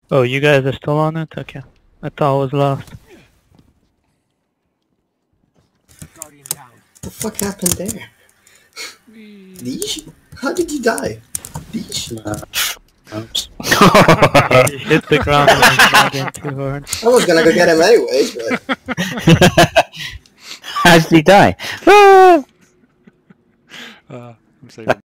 Oh, you guys are still on it? Okay. I thought I was lost. Guardian down. What the fuck happened there? Deesh? How did you die? Deesh? Oops. You hit the ground and it's not in too hard. I was gonna go get him anyways, but... How did he die? I'm saving.